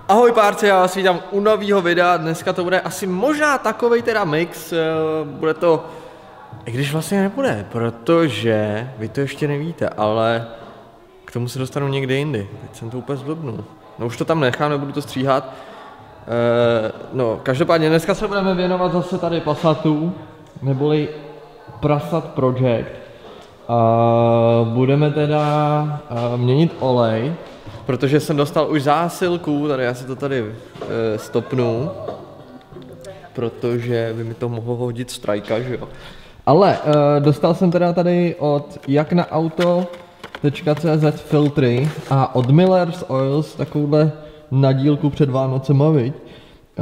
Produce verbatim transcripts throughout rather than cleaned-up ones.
Ahoj párci, já vás vítám u nového videa. Dneska to bude asi možná takovej teda mix, bude to, i když vlastně nebude, protože vy to ještě nevíte, ale k tomu se dostanu někde jindy. Teď jsem to úplně zblbnul. No už to tam nechám, nebudu to stříhat. E, no, každopádně dneska se budeme věnovat zase tady Passatu, neboli Passat Project. A budeme teda měnit olej, protože jsem dostal už zásilku, tady já si to tady e, stopnu, protože by mi to mohlo hodit strajka, že jo. Ale e, dostal jsem teda tady od jak na auto tečka cé zet filtry a od Miller's Oils takovouhle nadílku před Vánocema, viď, e,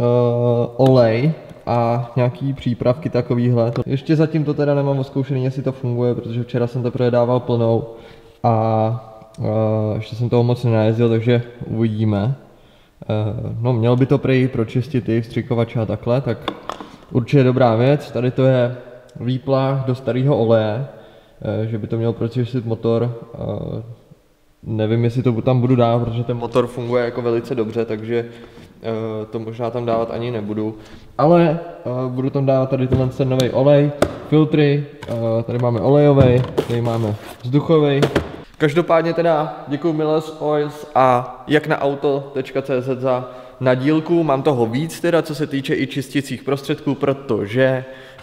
olej a nějaký přípravky takovýhle. Ještě zatím to teda nemám oskoušený, jestli to funguje, protože včera jsem to předával plnou a Uh, ještě jsem toho moc nenajezdil, takže uvidíme. Uh, no, měl by to prej pročistit i vstřikovače a takhle, tak určitě dobrá věc. Tady to je výplach do starého oleje, uh, že by to měl pročistit motor. Uh, nevím, jestli to tam budu dávat, protože ten motor funguje jako velice dobře, takže uh, to možná tam dávat ani nebudu. Ale uh, budu tam dávat tady tenhle ten nový olej, filtry, uh, tady máme olejový, tady máme vzduchový. Každopádně teda děkuji Miller's Oils a jak na auto tečka cé zet za nadílku. Mám toho víc teda, co se týče i čisticích prostředků, protože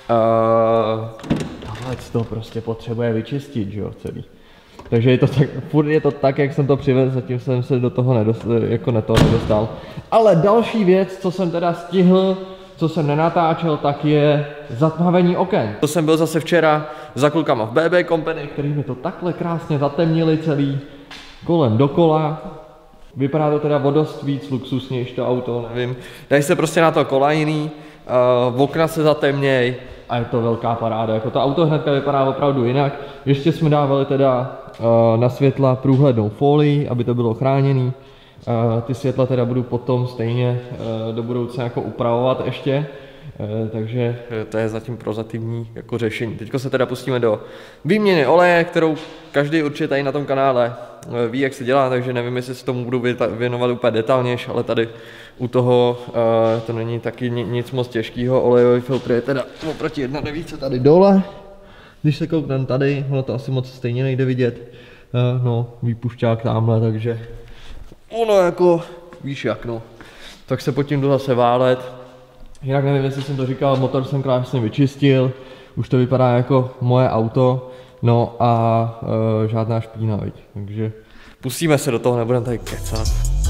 uh, tohle to prostě potřebuje vyčistit, že jo, celý. Takže je to tak, furt je to tak, jak jsem to přivezl, zatím jsem se do toho nedostal, jako na to nedostal. Ale další věc, co jsem teda stihl, co jsem nenatáčel, tak je zatmavení oken. To jsem byl zase včera za klukama v bé bé Company, který mi to takhle krásně zatemnili celý kolem dokola. Vypadá to teda o dost víc luxusnější to auto, nevím. Dají se prostě na to kolajný, uh, okna se zatemněj a je to velká paráda. Jako to auto hnedka vypadá opravdu jinak. Ještě jsme dávali teda uh, na světla průhlednou folii, aby to bylo chráněný. Uh, ty světla teda budu potom stejně uh, do budoucna jako upravovat ještě, uh, takže to je zatím prozatímní jako řešení. Teďko se teda pustíme do výměny oleje, kterou každý určitě tady na tom kanále uh, ví, jak se dělá, takže nevím, jestli se tomu budu věnovat úplně detailnější, ale tady u toho uh, to není taky nic moc těžkého. Olejový filtr je teda oproti jedna devět tady dole. Když se kouknem tady, ono to asi moc stejně nejde vidět, uh, no výpušťák tamhle, takže ono jako, víš jak no, tak se pod tím jdu zase válet. Jinak nevím, jestli jsem to říkal, motor jsem krásně vyčistil, už to vypadá jako moje auto, no a e, žádná špína, viď. Takže pustíme se do toho, nebudeme tady kecat.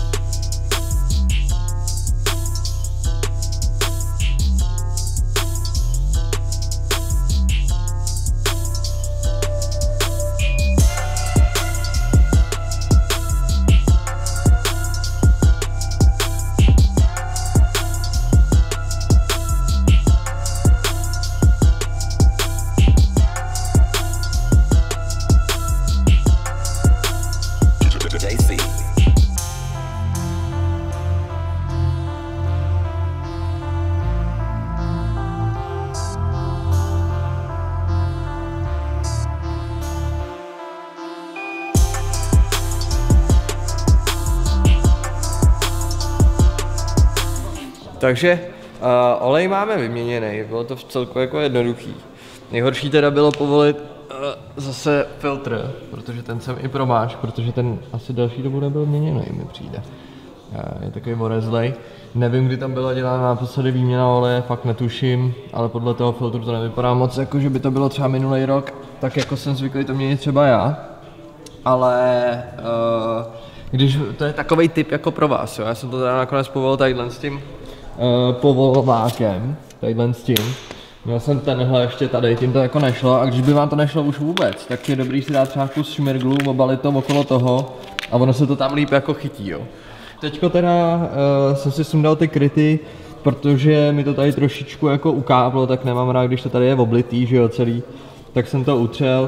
Takže uh, olej máme vyměněný, bylo to v celku jako jednoduchý. Nejhorší teda bylo povolit uh, zase filtr, protože ten jsem i promáš, protože ten asi další dobu nebyl měněný, mi přijde. Uh, je takový orezlej. Nevím, kdy tam byla dělána naposledy výměna oleje, fakt netuším, ale podle toho filtru to nevypadá moc, jako že by to bylo třeba minulý rok, tak jako jsem zvyklý to měnit třeba já. Ale uh, když to je takovej typ jako pro vás, jo? Já jsem to teda nakonec povolil tadyhle s tím Uh, povolovákem, tadyhle s tím. Měl jsem tenhle ještě tady, tím to jako nešlo, a když by vám to nešlo už vůbec, tak je dobrý si dát třeba kus šmirglu, obalit to okolo toho a ono se to tam líp jako chytí, jo. Teďko teda uh, jsem si sundal ty kryty, protože mi to tady trošičku jako ukáplo, tak nemám rád, když to tady je oblitý, že jo, celý, tak jsem to utřel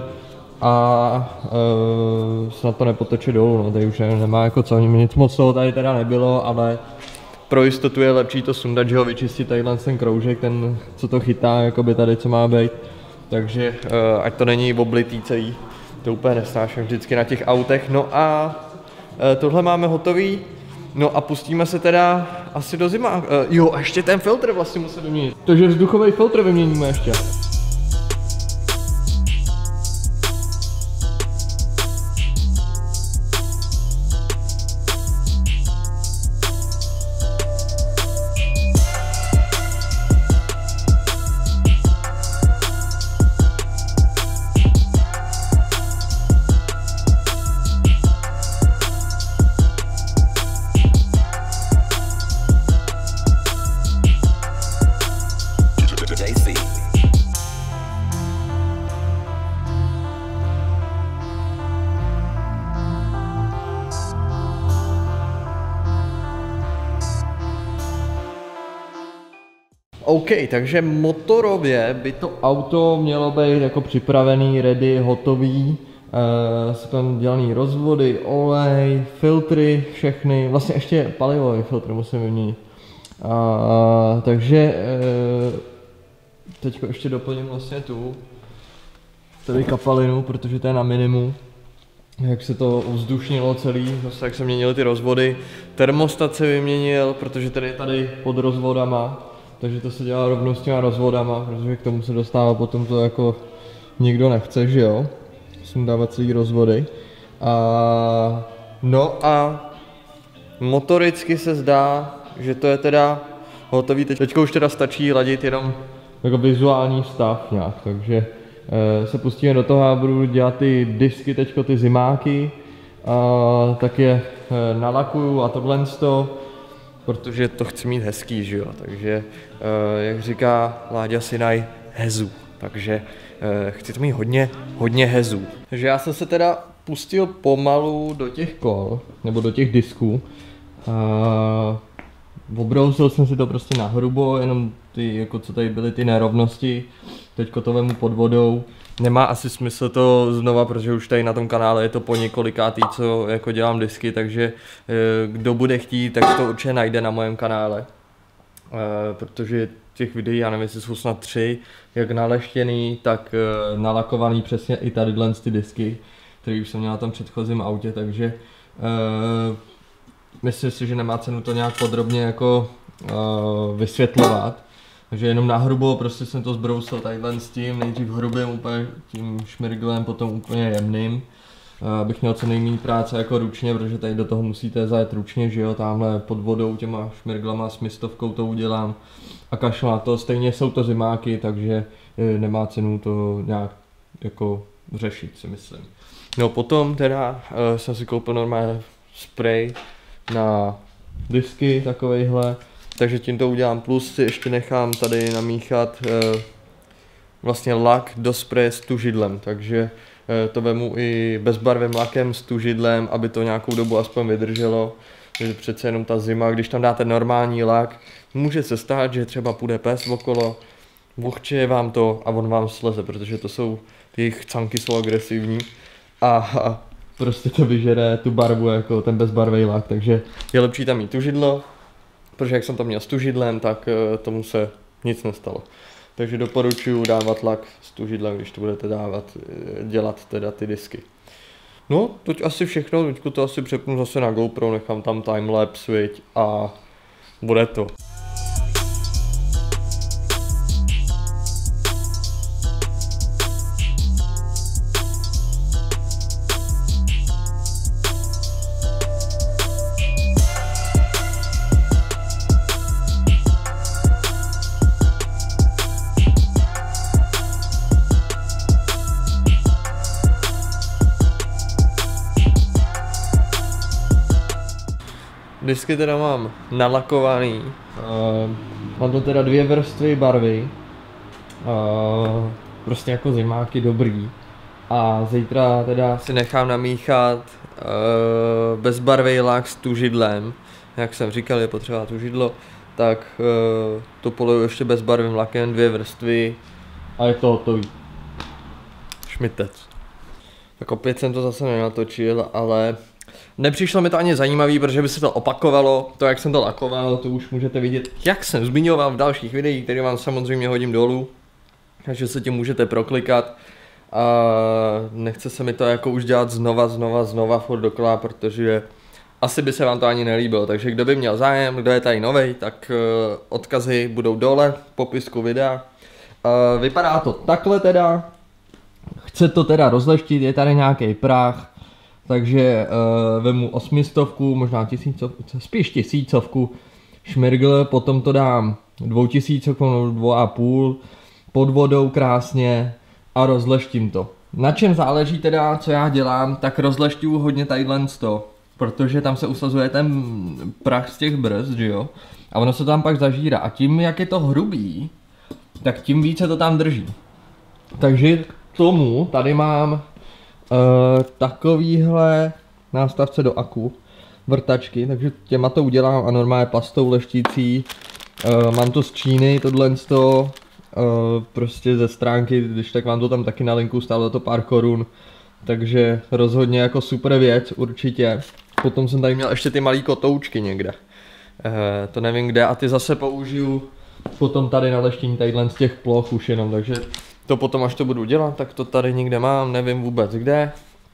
a uh, snad to nepotoče dolů, no, tady už nemá jako co, nic moc toho tady teda nebylo, ale pro jistotu je lepší to sundat, že ho vyčistit tadyhle ten kroužek, ten, co to chytá, jakoby tady, co má být. Takže uh, ať to není oblitý celý, to úplně nesnáším vždycky na těch autech. No a uh, tohle máme hotový. No a pustíme se teda asi do zima. Uh, jo, a ještě ten filtr vlastně musím vyměnit. Takže vzduchový filtr vyměníme ještě. OK, takže motorově by to auto mělo být jako připravený, ready, hotový. Uh, jsou tam dělaný rozvody, olej, filtry, všechny, vlastně ještě palivový filtr musím vyměnit. Uh, takže uh, teď ještě doplním vlastně tu tady kapalinu, protože to je na minimum. Jak se to ovzdušnilo celý, zase jak se měnily ty rozvody. Termostat se vyměnil, protože tady je tady pod rozvodama. Takže to se dělá rovnou s těma rozvodama, protože k tomu se dostává potom to jako nikdo nechce, že jo? Musím dávat celý rozvody. A no a motoricky se zdá, že to je teda hotový. Teďka už teda stačí ladit jenom jako vizuální stav nějak, takže e, se pustíme do toho a budu dělat ty disky, teďko ty zimáky. A tak je e, nalakuju a tohle to. Protože to chci mít hezký, že jo, takže uh, jak říká Láďa Sinaj, hezu, takže uh, chci to mít hodně, hodně hezu. Takže já jsem se teda pustil pomalu do těch kol, nebo do těch disků. Uh, obrousil jsem si to prostě na hrubo, jenom ty, jako co tady byly ty nerovnosti, teďko to vemu pod vodou. Nemá asi smysl to znova, protože už tady na tom kanále je to po několikátý, co jako dělám disky, takže kdo bude chtít, tak to určitě najde na mém kanále. Protože těch videí, já nevím, jestli jsou snad tři, jak naleštěný, tak nalakovaný přesně i tadyhle ty disky, které už jsem měl na tom předchozím autě, takže myslím si, že nemá cenu to nějak podrobně jako vysvětlovat. Takže jenom na hrubo prostě jsem to zbrousil tadyhle s tím, nejdřív hrubým úplně tím šmirglem, potom úplně jemným. Abych měl co nejméně práce jako ručně, protože tady do toho musíte zajet ručně, že jo, tamhle pod vodou těma šmirglama s mistovkou to udělám a kašlu na to. Stejně jsou to zimáky, takže nemá cenu to nějak jako řešit, si myslím. No potom teda uh, jsem si koupil normálně spray na disky takovejhle. Takže tím to udělám, plus si ještě nechám tady namíchat e, vlastně lak do spreje s tužidlem, takže e, to vemu i bezbarvým lakem s tužidlem, aby to nějakou dobu aspoň vydrželo, protože přece jenom ta zima, když tam dáte normální lak, může se stát, že třeba půjde pes okolo, vohčeje vám to a on vám sleze, protože to jsou, ty jejich chcanky jsou agresivní a, a prostě to vyžere tu barvu jako ten bezbarvý lak, takže je lepší tam mít tužidlo. Protože jak jsem to měl s tužidlem, tak uh, tomu se nic nestalo. Takže doporučuji dávat lak s tužidlem, když to budete dávat, dělat teda ty disky. No, teď asi všechno, teďko to asi přepnu zase na GoPro, nechám tam timelapse, viď, a bude to. Disky teda mám nalakovaný, uh, mám to teda dvě vrstvy barvy, uh, prostě jako zimáky dobrý. A zítra teda si nechám namíchat uh, bezbarvý lak s tužidlem, jak jsem říkal, je potřeba tužidlo, tak uh, to poluju ještě bezbarvým lakem, dvě vrstvy a je to hotový. Šmitec. Tak opět jsem to zase nenatočil, ale nepřišlo mi to ani zajímavý, protože by se to opakovalo, to jak jsem to lakoval, to už můžete vidět, jak jsem zmiňoval v dalších videích, které vám samozřejmě hodím dolů, takže se tím můžete proklikat. A nechce se mi to jako už dělat znova, znova, znova furt dokola, protože asi by se vám to ani nelíbilo, takže kdo by měl zájem, kdo je tady novej, tak uh, odkazy budou dole v popisku videa. Uh, vypadá to takhle teda, chce to teda rozleštit, je tady nějaký prach, takže uh, vemu osmistovku, možná tisícovku, spíš tisícovku šmirgl, potom to dám dvoutisícovku nebo dvou a půl pod vodou krásně a rozleštím to. Na čem záleží teda, co já dělám, tak rozlešťuju hodně tadyhle to, protože tam se usazuje ten prach z těch brzd, že jo, a ono se tam pak zažírá a tím, jak je to hrubý, tak tím více to tam drží. Takže k tomu tady mám uh, takovýhle nástavce do aku, vrtačky, takže těma to udělám a normálně pastou leštící. Uh, mám to z Číny, tohle to, uh, prostě ze stránky, když tak vám to tam taky na linku, stálo to pár korun, takže rozhodně jako super věc, určitě. Potom jsem tady měl ještě ty malý kotoučky někde, uh, to nevím kde, a ty zase použiju potom tady na leštění tadyhle z těch ploch už jenom, takže to potom, až to budu dělat, tak to tady někde mám, nevím vůbec kde.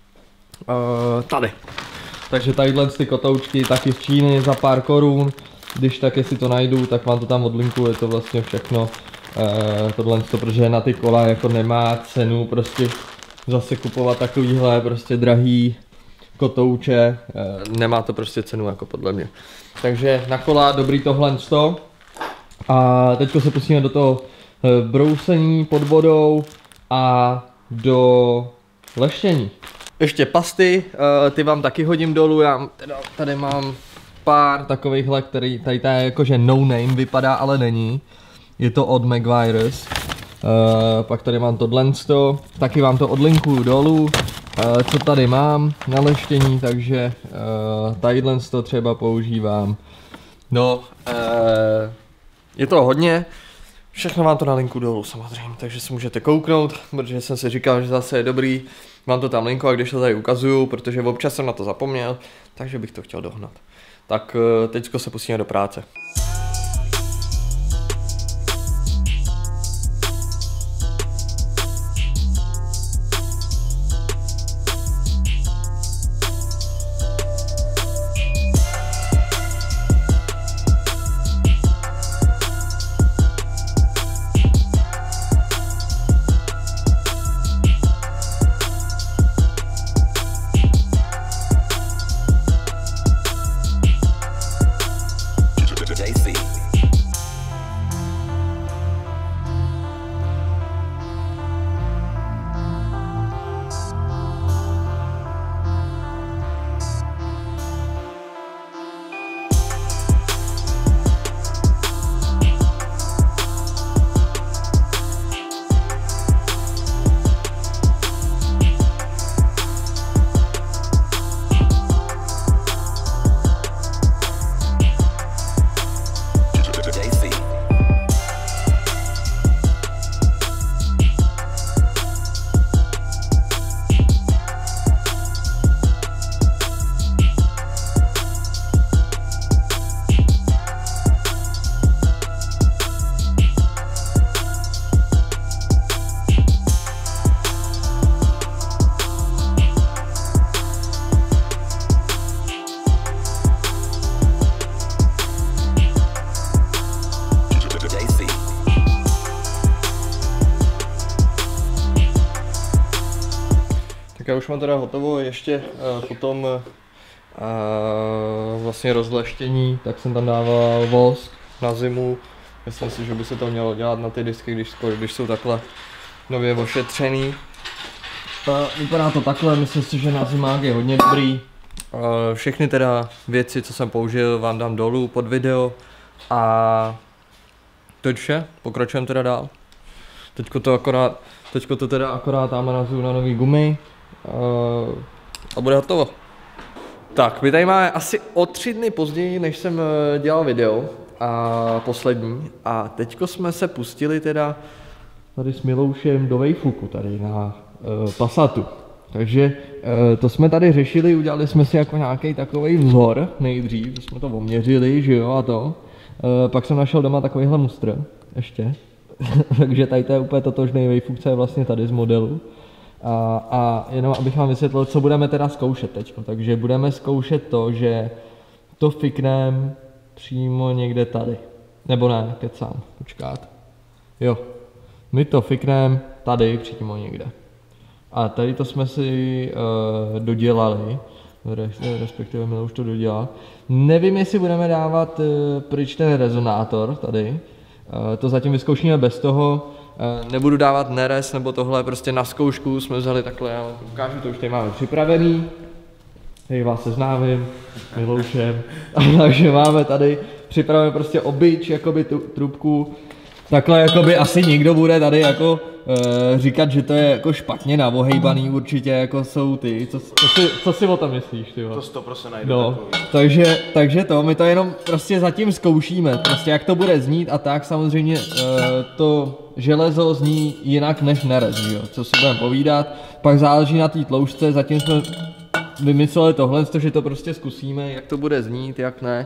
Uh, tady. Takže tadyhle ty kotoučky taky z Číny za pár korun. Když tak, jestli to najdu, tak vám to tam odlinku, je to vlastně všechno. Uh, tohle to, protože na ty kola jako nemá cenu prostě zase kupovat takovýhle prostě drahý kotouče. Uh, nemá to prostě cenu jako podle mě. Takže na kola dobrý tohle sto. A teďko se pustíme do toho brousení pod vodou a do leštění. Ještě pasty, ty vám taky hodím dolů, já teda tady mám pár takovýchhle, který tady ta je jakože no name vypadá, ale není. Je to od Maguire's. Pak tady mám tohle, taky vám to odlinkuju dolů. Co tady mám na leštění, takže tadyhle to třeba používám. No, je to hodně. Všechno vám to na linku dolů samozřejmě, takže si můžete kouknout, protože jsem si říkal, že zase je dobrý, mám to tam linku a když to tady ukazuju, protože občas jsem na to zapomněl, takže bych to chtěl dohnat. Tak teďko se pustíme do práce. Tak já už mám teda hotovo, ještě uh, potom uh, vlastně rozleštění, tak jsem tam dával vosk na zimu. Myslím si, že by se to mělo dělat na ty disky, když, když jsou takhle nově ošetřený. Uh, vypadá to takhle, myslím si, že na zimák je hodně dobrý. Uh, všechny teda věci, co jsem použil, vám dám dolů pod video. A to je vše, pokračujeme teda dál. Teďko to akorát, teďko to teda akorát tam nazuju na nový gumy. Uh, a bude hotovo. Tak, my tady máme asi o tři dny později, než jsem dělal video a poslední. A teďko jsme se pustili teda tady s Miloušem do Wayfuku tady na uh, Passatu. Takže uh, to jsme tady řešili, udělali jsme si jako nějaký takový vzor nejdřív, jsme to oměřili, že jo, a to. Uh, pak jsem našel doma takovýhle mustr, ještě. Takže tady to je úplně totožný Wayfuk, co je vlastně tady z modelu. A, a jenom abych vám vysvětlil, co budeme teda zkoušet teď. Takže budeme zkoušet to, že to fikneme přímo někde tady. Nebo ne, kecám, počkat. Jo, my to fikneme tady přímo někde. A tady to jsme si uh, dodělali, respektive Milo už to dodělal. Nevím, jestli budeme dávat uh, pryč ten rezonátor tady. Uh, to zatím vyzkoušíme bez toho. Uh, nebudu dávat nerez nebo tohle, prostě na zkoušku jsme vzali takhle, já vám ukážu, to už tady máme připravený. Tady vás seznámím s Miloušem. Takže máme tady připravené prostě obyč, jakoby tu trubku. Takhle jakoby asi nikdo bude tady jako e, říkat, že to je jako špatně navohejbaný, určitě jako jsou ty, co, co, si, co si o tom myslíš, ty? To sto procent najdu no, takový. takže, takže to, my to jenom prostě zatím zkoušíme, prostě jak to bude znít a tak samozřejmě e, to železo zní jinak než nerez, jo, co si budeme povídat, pak záleží na té tloušťce, zatím jsme vymysleli tohle, že to prostě zkusíme, jak to bude znít, jak ne.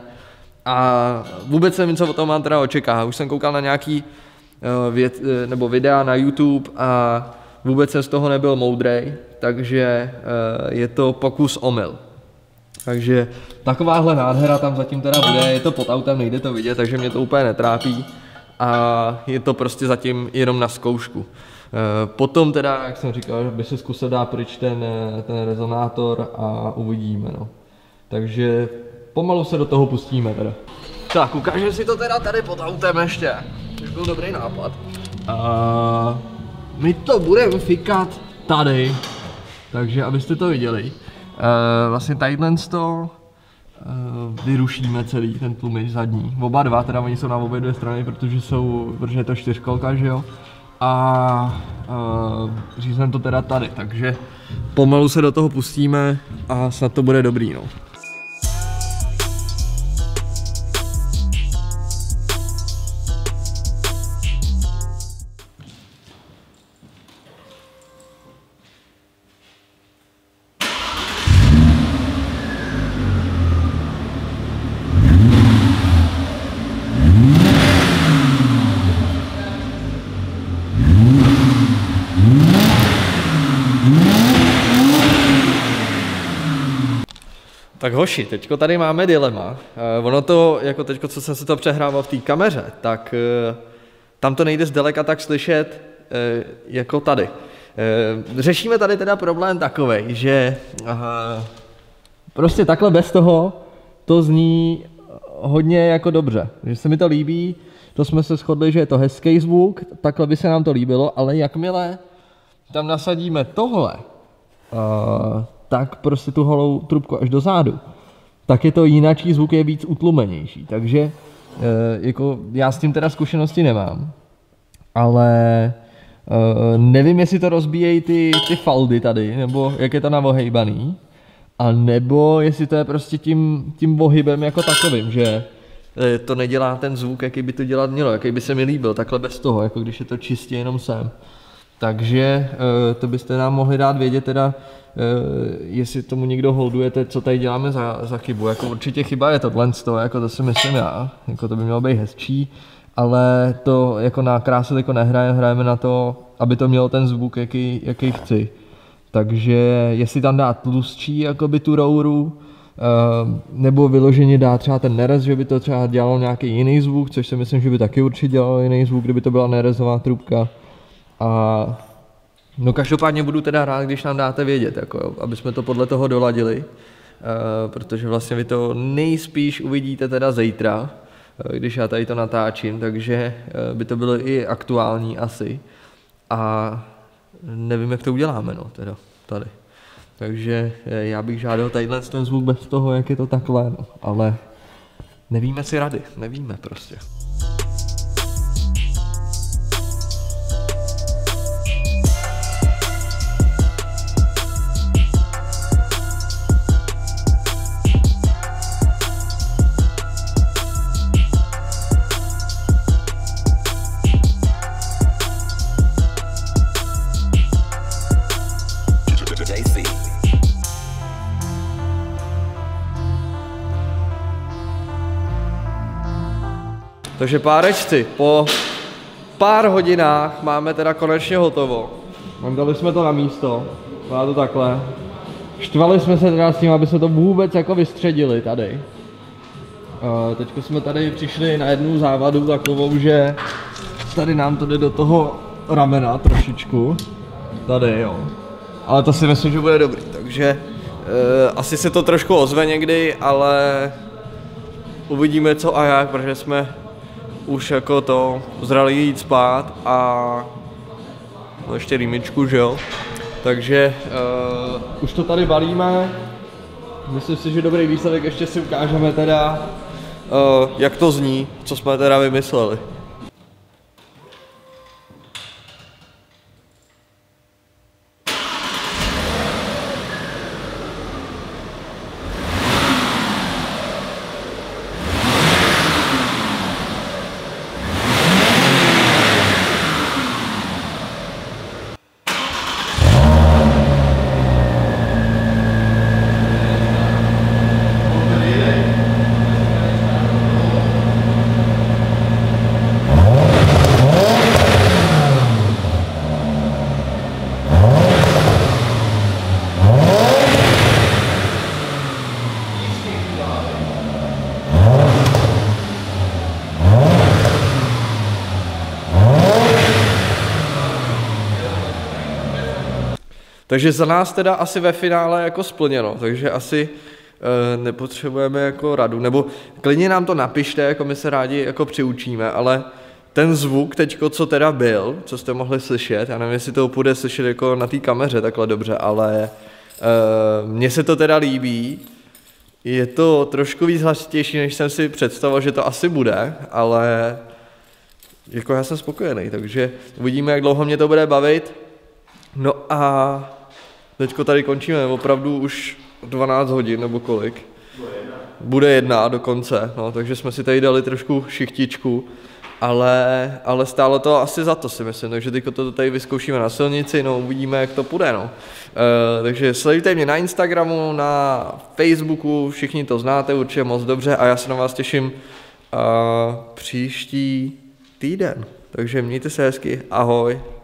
A vůbec nevím, co o tom mám teda očekávat. Už jsem koukal na nějaký uh, věc, nebo videa na YouTube a vůbec jsem z toho nebyl moudrej, takže uh, je to pokus omyl. Takže takováhle nádhera tam zatím teda bude, je to pod autem, nejde to vidět, takže mě to úplně netrápí a je to prostě zatím jenom na zkoušku. Uh, potom teda, jak jsem říkal, by se zkusil dát pryč ten, ten rezonátor a uvidíme, no. Takže pomalu se do toho pustíme teda. Tak, ukážeme si to teda tady pod autem ještě. Už byl dobrý nápad. Uh, my to budeme fikat tady. Takže abyste to viděli. Uh, vlastně tadyhle to uh, vyrušíme celý ten tlumič zadní. Oba dva, teda oni jsou na obě dvě strany, protože jsou, protože je to čtyřkolka, že jo. A uh, řízneme to teda tady, takže pomalu se do toho pustíme a snad to bude dobrý, no. Tak hoši, teďko tady máme dilema. Uh, ono to, jako teďko, co jsem si to přehrával v té kameře, tak uh, tam to nejde zdaleka tak slyšet uh, jako tady. Uh, řešíme tady teda problém takovej, že uh, prostě takhle bez toho to zní hodně jako dobře. Že se mi to líbí, to jsme se shodli, že je to hezký zvuk, takhle by se nám to líbilo, ale jakmile tam nasadíme tohle, uh, tak prostě tu holou trubku až do zádu, tak je to jináčí zvuk, je víc utlumenější. Takže e, jako já s tím teda zkušenosti nemám, ale e, nevím, jestli to rozbíjejí ty, ty faldy tady, nebo jak je to navohejbaný, a nebo jestli to je prostě tím, tím vohybem jako takovým, že e, to nedělá ten zvuk, jaký by to dělat mělo, jaký by se mi líbil, takhle bez toho, jako když je to čistě jenom sem. Takže e, to byste nám mohli dát vědět teda, Uh, jestli tomu někdo holdujete, co tady děláme za, za chybu. Jako určitě chyba je tohle, jako to si myslím já, jako to by mělo být hezčí, ale to jako na krásu jako nehrajeme, hrajeme na to, aby to mělo ten zvuk, jaký, jaký chci. Takže jestli tam dát tlustší jakoby tu rouru, uh, nebo vyloženě dát třeba ten nerez, že by to třeba dělalo nějaký jiný zvuk, což si myslím, že by taky určitě dělalo jiný zvuk, kdyby to byla nerezová trubka. A no každopádně budu teda rád, když nám dáte vědět, jako, aby jsme to podle toho doladili, uh, protože vlastně vy to nejspíš uvidíte teda zítra, uh, když já tady to natáčím, takže uh, by to bylo i aktuální asi a nevím, jak to uděláme, no, teda tady. Takže uh, já bych žádal tadyhle ten zvuk bez toho, jak je to takhle, no, ale nevíme si rady, nevíme prostě. Takže párečci, po pár hodinách máme teda konečně hotovo. Dali jsme to na místo, má to takhle. Štvali jsme se teda s tím, aby se to vůbec jako vystředili tady. Uh, teďko jsme tady přišli na jednu závadu takovou, že tady nám to jde do toho ramena trošičku. Tady jo. Ale to si myslím, že bude dobrý, takže uh, asi se to trošku ozve někdy, ale uvidíme co a jak, protože jsme už jako to zrali jít spát a no ještě rýmičku, že jo. Takže uh, už to tady balíme. Myslím si, že dobrý výsledek ještě si ukážeme teda, uh, jak to zní, co jsme teda vymysleli. Takže za nás teda asi ve finále jako splněno, takže asi e, nepotřebujeme jako radu, nebo klidně nám to napište, jako my se rádi jako přiučíme, ale ten zvuk teďko, co teda byl, co jste mohli slyšet, já nevím, jestli to půjde slyšet jako na té kameře takhle dobře, ale e, mně se to teda líbí, je to trošku víc hlasitější, než jsem si představoval, že to asi bude, ale jako já jsem spokojený, takže uvidíme, jak dlouho mě to bude bavit. No a teďko tady končíme, opravdu už dvanáct hodin nebo kolik. Bude jedna. Bude jedna dokonce, no, takže jsme si tady dali trošku šichtičku, ale, ale stálo to asi za to si myslím, takže teďko to tady vyzkoušíme na silnici, no uvidíme, jak to půjde, no. E, takže sledujte mě na Instagramu, na Facebooku, všichni to znáte určitě moc dobře a já se na vás těším a, příští týden, takže mějte se hezky, ahoj.